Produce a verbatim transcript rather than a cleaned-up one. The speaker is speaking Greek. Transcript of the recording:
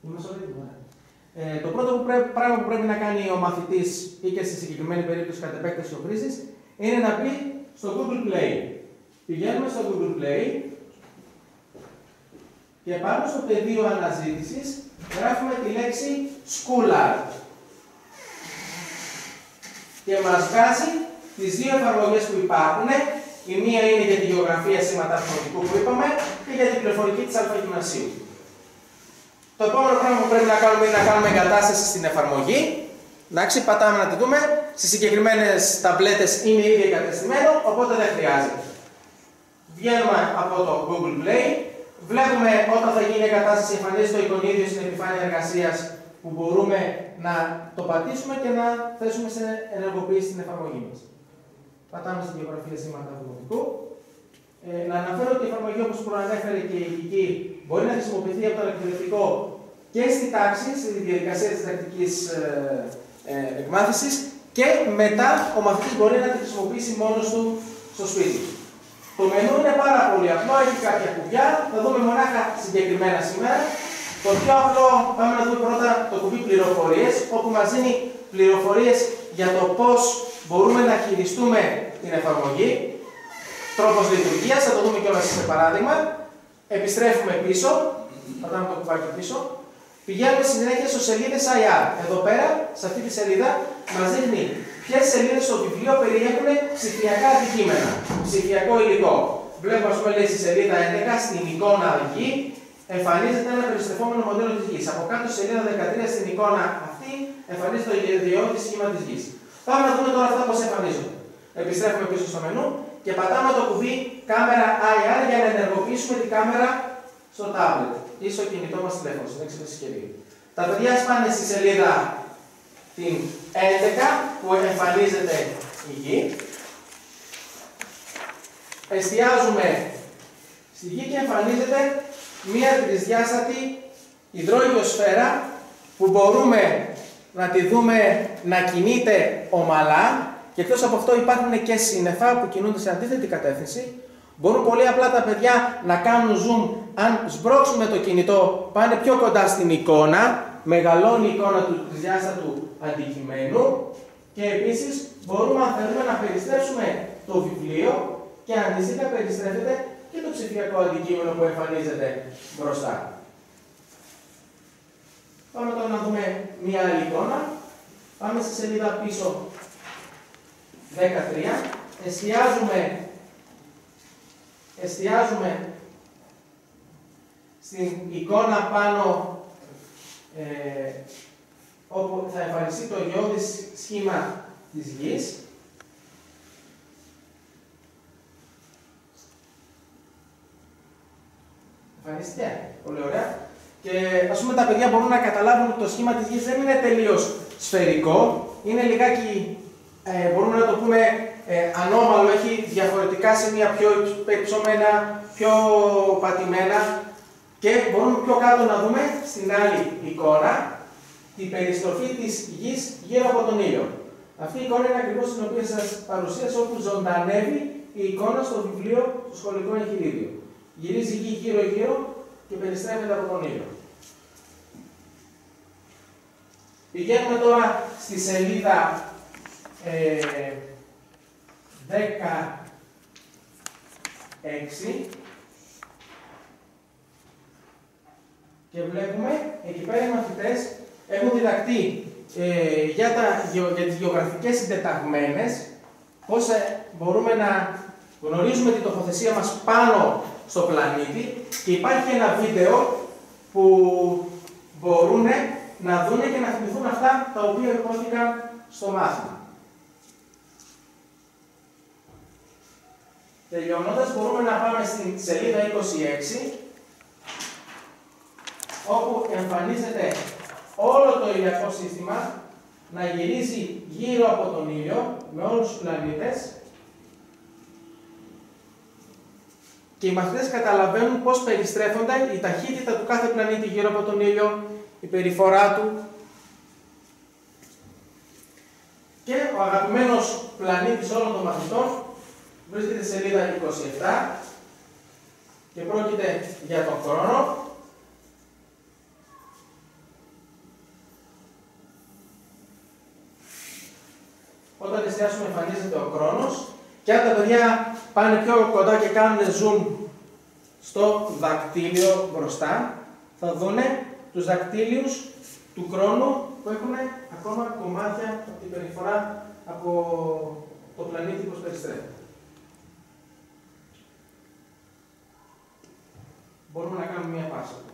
Ε, το πρώτο που πρέπει, πράγμα που πρέπει να κάνει ο μαθητής ή και στη συγκεκριμένη περίπτωση κατ' επέκταση ο χρήστης είναι να μπει στο Google Play. Πηγαίνουμε στο Google Play και πάνω στο πεδίο αναζήτησης γράφουμε τη λέξη Schoolart και μας βγάζει τις δύο εφαρμογές που υπάρχουν. Η μία είναι για τη γεωγραφία σήματα αρθρωτικού που είπαμε και για την πληροφορική της αλφαγυμνασίου. Το επόμενο πράγμα που πρέπει να κάνουμε είναι να κάνουμε εγκατάσταση στην εφαρμογή. Εντάξει, πατάμε να τη δούμε. Στις συγκεκριμένες ταμπλέτες είναι ήδη εγκατεστημένο, οπότε δεν χρειάζεται. Βγαίνουμε από το Google Play. Βλέπουμε όταν θα γίνει η εγκατάσταση, εμφανίζεται το εικονίδιο στην επιφάνεια εργασίας που μπορούμε να το πατήσουμε και να θέσουμε σε ενεργοποίηση την εφαρμογή μας. Πατάμε στη γεωγραφία σήματα δημοτικού. Ε, να αναφέρω ότι η εφαρμογή, όπως προανέφερε και η ειδική, μπορεί να χρησιμοποιηθεί από τον εκπαιδευτικό και στη τάξη, στη διαδικασία της διδακτικής ε, ε, εκμάθησης και μετά ο μαθητής μπορεί να τη χρησιμοποιήσει μόνος του στο σπίτι. Το μενού είναι πάρα πολύ απλό, έχει κάποια κουμπιά, θα δούμε μονάχα συγκεκριμένα σήμερα. Το πιο απλό, πάμε να δούμε πρώτα το κουμπί πληροφορίες, όπου μας δίνει πληροφορίες για το πώς μπορούμε να χειριστούμε την εφαρμογή. Τρόπος λειτουργίας, θα το δούμε κιόλας σε παράδειγμα. Επιστρέφουμε πίσω, πατάμε το κουμπάκι πίσω. Πηγαίνουμε στη συνέχεια στο σελίδες άι αρ. Εδώ πέρα, σε αυτή τη σελίδα, μας δείχνει ποιες σελίδες στο βιβλίο περιέχουν ψηφιακά αντικείμενα, ψηφιακό υλικό. Βλέπουμε, ας πούμε, λέει στη σελίδα έντεκα, στην εικόνα γη, εμφανίζεται ένα περιστρεφόμενο μοντέλο της γης. Από κάτω στη σελίδα δεκατρία, στην εικόνα αυτή, εμφανίζεται το ιδιαιώδη σχήμα της γης. Πάμε να δούμε τώρα αυτά πώς εμφανίζονται. Επιστρέφουμε πίσω στο μενού και πατάμε το κουμπί κάμερα άι αρ για να ενεργοποιήσουμε την κάμερα στο tablet ή στο κινητό μας τηλέφωνο, στην έξυπνη συσκευή. Τα παιδιά πάνε στη σελίδα την έντεκα που εμφανίζεται η γη. Εστιάζουμε στη γη και εμφανίζεται μία τρισδιάστατη υδρόγειο σφαίρα που μπορούμε να τη δούμε να κινείται ομαλά και εκτός από αυτό υπάρχουν και σύννεφα που κινούνται σε αντίθετη κατεύθυνση. Μπορούν πολύ απλά τα παιδιά να κάνουν zoom, αν σμπρώξουμε το κινητό πάνε πιο κοντά στην εικόνα, μεγαλώνει η εικόνα του τρισδιάστατου αντικειμένου και επίσης μπορούμε αν θέλουμε να περιστρέψουμε το βιβλίο και αντίστοιχα περιστρέφεται και το ψηφιακό αντικείμενο που εμφανίζεται μπροστά. Πάμε τώρα να δούμε μία άλλη εικόνα. Πάμε στη σελίδα πίσω δεκατρία. Εστιάζουμε, εστιάζουμε στην εικόνα πάνω ε, όπου θα εμφανιστεί το γεώδης σχήμα της γης. Εμφανίστηκε. Πολύ ωραία. Και ας πούμε τα παιδιά μπορούν να καταλάβουν ότι το σχήμα της γης δεν είναι τελείως σφαιρικό. Είναι λιγάκι, ε, μπορούμε να το πούμε, ε, ανώμαλο, έχει διαφορετικά σημεία, πιο περιψωμένα, πιο πατημένα. Και μπορούμε πιο κάτω να δούμε στην άλλη εικόνα την περιστροφή της γης γύρω από τον ήλιο. Αυτή η εικόνα είναι ακριβώς την οποία σας παρουσίασα, όπου ζωντανεύει η εικόνα στο βιβλίο, στο σχολικό εγχειρίδιο. Γυρίζει η γη γύρω-γύρω και περιστρέφεται από τον ήλιο. Πηγαίνουμε τώρα στη σελίδα ε, δεκαέξι. Και βλέπουμε, εκεί πέρα οι μαθητές έχουν διδακτεί ε, για, τα, για τις γεωγραφικές συντεταγμένες, πώς ε, μπορούμε να γνωρίζουμε την τοποθεσία μας πάνω στο πλανήτη και υπάρχει ένα βίντεο που μπορούν να δουν και να θυμηθούν αυτά τα οποία υπόθηκαν στο μάθημα. Τελειώνοντας, μπορούμε να πάμε στην σελίδα είκοσι έξι, όπου εμφανίζεται όλο το ηλιακό σύστημα να γυρίζει γύρω από τον ήλιο με όλους τους πλανήτες και οι μαθητές καταλαβαίνουν πώς περιστρέφονται η ταχύτητα του κάθε πλανήτη γύρω από τον ήλιο, η περιφορά του και ο αγαπημένος πλανήτης όλων των μαθητών βρίσκεται στη σελίδα είκοσι επτά και πρόκειται για τον χρόνο. Όταν εστιάσουμε εμφανίζεται ο χρόνος και αν τα παιδιά πάνε πιο κοντά και κάνουν zoom στο δακτύλιο μπροστά, θα δούνε τους δακτύλιους του χρόνου που έχουν ακόμα κομμάτια από την περιφορά από το πλανήτη προς περιστρέφει. Μπορούμε να κάνουμε μία πάσα.